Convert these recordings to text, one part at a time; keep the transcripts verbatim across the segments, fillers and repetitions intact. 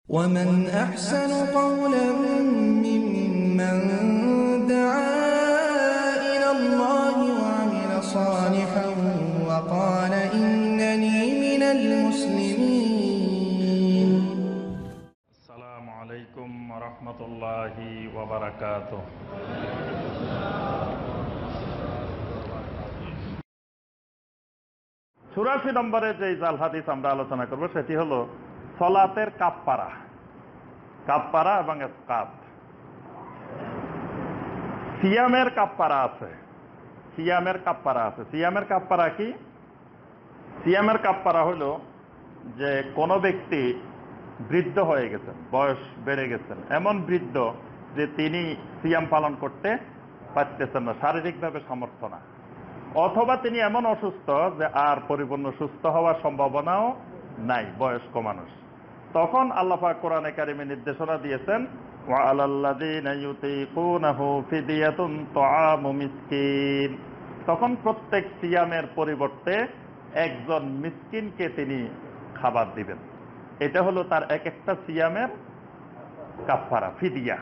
ومن أحسن قولا ممن دعا إلى الله وعمل صالحا وقال إنني من المسلمين. السلام عليكم ورحمة الله وبركاته. চুরাশি নম্বরে যে জাল হাদিস আমরা আলোচনা করব সেটি হলো সলাতের কাফফারা কাফফারা এবং ইসকাত। সিয়ামের কাফফারা আছে সিয়ামের কাফফারা আছে সিয়ামের কাফফারা কি? সিয়ামের কাফফারা হলো যে কোনো ব্যক্তি বৃদ্ধ হয়ে গেছেন, বয়স বেড়ে গেছেন, এমন বৃদ্ধ যে তিনি সিয়াম পালন করতে পারতেছেন না, শারীরিকভাবে সামর্থ্য না, অথবা তিনি এমন অসুস্থ যে আর পরিপূর্ণ সুস্থ হওয়ার সম্ভাবনাও নাই, বয়স্ক মানুষ। তখন আল্লাহ পাক কোরআনে কারিমে নির্দেশনা দিয়েছেন, ওয়া আলাল্লাযীনা ইউতীকুনাহু ফিদিয়াতুন তুআমু মিসকিন। তখন প্রত্যেক সিয়ামের পরিবর্তে একজন মিসকিনকে তিনি খাবার দিবেন। এটা হলো তার এক একটা সিয়ামের কাফফারা, ফিদিয়া।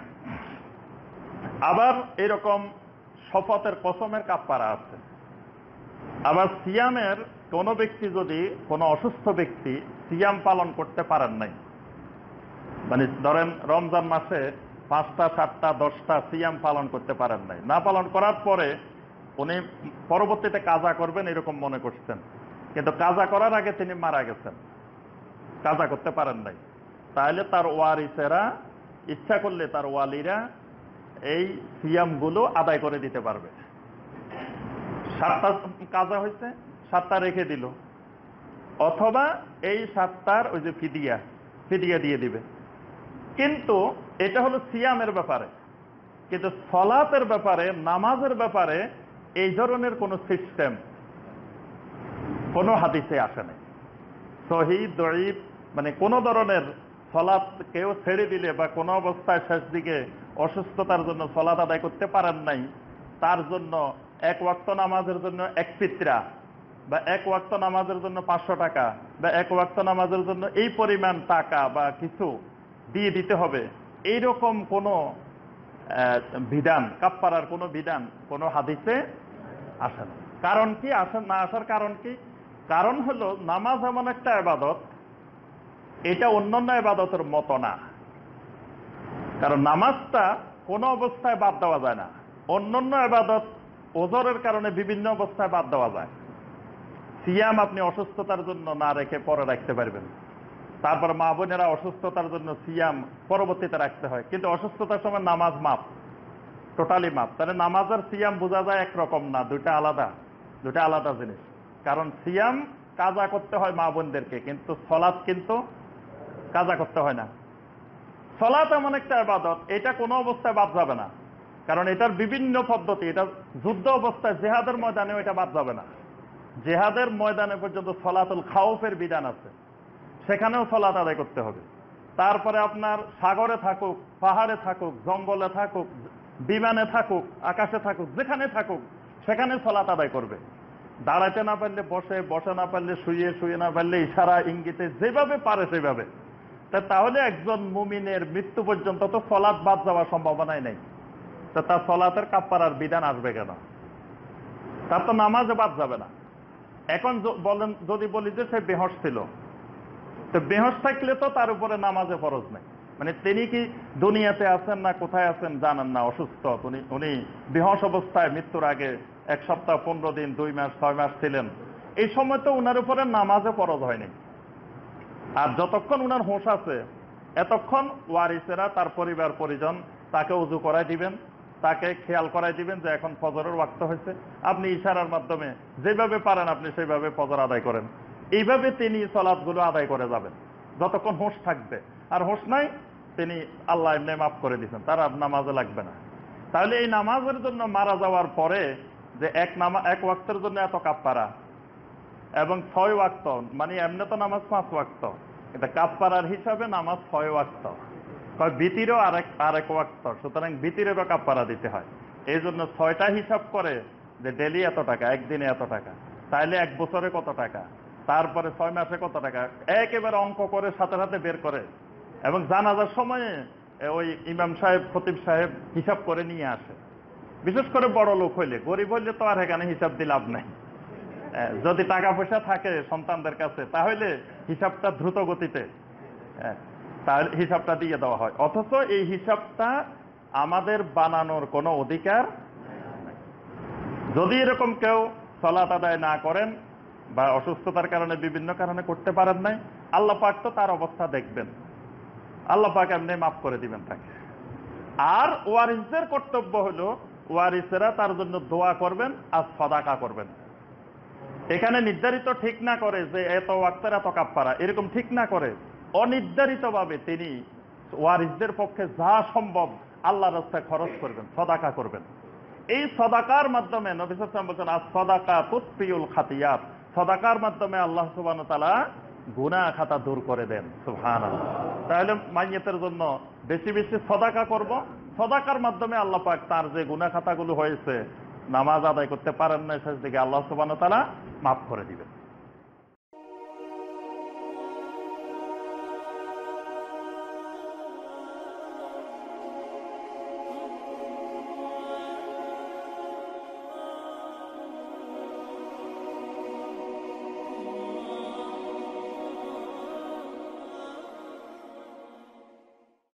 আবার এরকম শপথের কসমের কাফফারা আছে। আবার সিয়ামের কোনো ব্যক্তি যদি কোনো অসুস্থ ব্যক্তি সিয়াম পালন করতে পারেন নাই, মানে ধরেন রমজান মাসে পাঁচটা সাতটা দশটা সিয়াম পালন করতে পারেন নাই, না পালন করার পরে উনি পরবর্তীতে কাজা করবেন এরকম মনে করছেন, কিন্তু কাজা করার আগে তিনি মারা গেছেন, কাজা করতে পারেন নাই, তাহলে তার ওয়ারিসেরা ইচ্ছা করলে তার ওয়ালিরা এই সিয়ামগুলো আদায় করে দিতে পারবে। সাতটা কাজা হয়েছে, সাতটা রেখে দিল, অথবা এই সাতটার ওই যে ফিদিয়া ফিদিয়া দিয়ে দিবে। কিন্তু এটা হলো সিয়ামের ব্যাপারে। কিন্তু সলাতের ব্যাপারে, নামাজের ব্যাপারে এই ধরনের কোন সিস্টেম কোনো হাদিসে আসে নাই। সহিহ দঈফ মানে কোন ধরনের সলাত কেউ ছেড়ে দিলে বা কোনো অবস্থায় শেষ দিকে অসুস্থতার জন্য সলাত আদায় করতে পারেন নাই, তার জন্য এক ওয়াক্ত নামাজের জন্য এক ফিতরা বা এক ওয়াক্ত নামাজের জন্য পাঁচশো টাকা বা এক ওয়াক্ত নামাজের জন্য এই পরিমাণ টাকা বা কিছু দিয়ে দিতে হবে, এইরকম কোনো বিধান, কাফফারার কোনো বিধান কোনো হাদিসে আসে না। কারণ কি আসে না আসার কারণ কি? কারণ হলো নামাজ এমন একটা ইবাদত, এটা অন্যান্য ইবাদতের মতো না। কারণ নামাজটা কোনো অবস্থায় বাদ দেওয়া যায় না। অন্যান্য ইবাদত ওজরের কারণে বিভিন্ন অবস্থায় বাদ দেওয়া যায়। সিয়াম আপনি অসুস্থতার জন্য না রেখে পরে রাখতে পারবেন, তারপর মা বোনেরা অসুস্থতার জন্য সিয়াম পরবর্তীতে রাখতে হয়, কিন্তু অসুস্থতার সময় নামাজ মাপ, টোটালি মাপ। তাহলে নামাজ আর সিয়াম বোঝা যায় একরকম না, দুইটা আলাদা, দুইটা আলাদা জিনিস। কারণ সিয়াম কাজা করতে হয় মা বোনদেরকে, কিন্তু সলাৎ কিন্তু কাজা করতে হয় না। সলাৎ এমন একটা ইবাদত, এটা কোনো অবস্থায় বাদ যাবে না, কারণ এটার বিভিন্ন পদ্ধতি। এটা যুদ্ধ অবস্থায় জেহাদের ময়দানেও এটা বাদ যাবে না। জেহাদের ময়দানে পর্যন্ত সলাতুল খাউফের বিধান আছে, সেখানেও সলাত আদায় করতে হবে। তারপরে আপনার সাগরে থাকুক, পাহাড়ে থাকুক, জঙ্গলে থাকুক, বিমানে থাকুক, আকাশে থাকুক, যেখানে থাকুক সেখানে সলাত আদায় করবে। দাঁড়াতে না পারলে বসে, বসে না পারলে শুয়ে, শুয়ে না পারলে ইশারা ইঙ্গিতে যেভাবে পারে সেভাবে। তাহলে একজন মুমিনের মৃত্যু পর্যন্ত তো সলাত বাদ যাওয়ার সম্ভাবনাই নেই। তো তার সলাতের কাফফারার বিধান আসবে কেন? তার তো নামাজে বাদ যাবে না। এখন বলেন, যদি বলি যে সে বেহস ছিল, তো বেহস থাকলে তো তার উপরে নামাজে ফরজ নেই। মানে তিনি কি দুনিয়াতে আছেন না কোথায় আছেন জানেন না, অসুস্থ, উনি উনি বেহস অবস্থায় মৃত্যুর আগে এক সপ্তাহ, পনেরো দিন, দুই মাস, ছয় মাস ছিলেন, এই সময় তো উনার উপরে নামাজে ফরজ হয়নি। আর যতক্ষণ উনার হোশ আছে এতক্ষণ ওয়ারিসেরা, তার পরিবার পরিজন তাকে উযু করাই দিবেন, তাকে খেয়াল করাই দিবেন যে এখন ফজরের ওয়াক্ত হয়েছে। আপনি ইশারার মাধ্যমে যেভাবে পারেন আপনি সেইভাবে ফজর আদায় করেন। এইভাবে তিনি সলাৎগুলো আদায় করে যাবেন যতক্ষণ হোশ থাকবে। আর হোশ নাই, তিনি আল্লাহ এমনি মাফ করে দিচ্ছেন, তার আর নামাজে লাগবে না। তাহলে এই নামাজের জন্য মারা যাওয়ার পরে যে এক নামা এক ওয়াক্তের জন্য এত কাফফারা এবং ছয় ওয়াক্ত, মানে এমনি তো নামাজ পাঁচ ওয়াক্ত, এটা কাফফারার হিসাবে নামাজ ছয় ওয়াক্ত, বিতিরও আরেক আরেক ওয়াক্ত, সুতরাং বিতিরেরও কাফফারা দিতে হয়। এই জন্য ছয়টা হিসাব করে যে ডেলি এত টাকা, একদিনে এত টাকা, তাইলে এক বছরে কত টাকা, তারপরে ছয় মাসে কত টাকা, একেবারে অঙ্ক করে সাথে সাথে বের করে এবং জানাজার সময়ে ওই ইমাম সাহেব খতিব সাহেব হিসাব করে নিয়ে আসে। বিশেষ করে বড় লোক হইলে, গরিব হইলে তো আর এখানে হিসাব দিয়ে লাভ নাই। যদি টাকা পয়সা থাকে সন্তানদের কাছে তাহলে হিসাবটা দ্রুত গতিতে তাহলে হিসাবটা দিয়ে দেওয়া হয়, অথচ এই হিসাবটা আমাদের বানানোর কোনো অধিকার নাই। যদি এরকম কেউ সালাত আদায় না করেন বা অসুস্থতার কারণে বিভিন্ন কারণে করতে পারেন নাই, আল্লাহ পাক তো তার অবস্থা দেখবেন, আল্লাহ পাক এমনি মাফ করে দিবেন তাকে। আর ওয়ারিসদের কর্তব্য হলো ওয়ারিসেরা তার জন্য দোয়া করবেন আর সাদাকা করবেন। এখানে নির্ধারিত ঠিক না করে যে এত ওয়াক্তের এত কাফারা, এরকম ঠিক না করে অনির্ধারিতভাবে তিনি ওয়ারিসদের পক্ষে যা সম্ভব আল্লাহর রাস্তায় খরচ করবেন, সাদাকা করবেন। এই সাদাকার মাধ্যমে নবী সাল্লাল্লাহু আলাইহি ওয়াসাল্লাম বলেন আস-সাদাকা তুতফিউল খাতিয়াত, সাদাকার মাধ্যমে আল্লাহ সুবহানাহু ওয়া তাআলা গুনাহ খাতা দূর করে দেন। সুবহানাল্লাহ। তাহলে মাইয়িতের জন্য বেশি বেশি সাদাকা করব, সাদাকার মাধ্যমে আল্লাহ পাক তার যে গুনাহ খাতাগুলো হয়েছে, নামাজ আদায় করতে পারেন না শেষ দিকে, আল্লাহ সুবহানাহু ওয়া তাআলা মাফ করে দিবেন।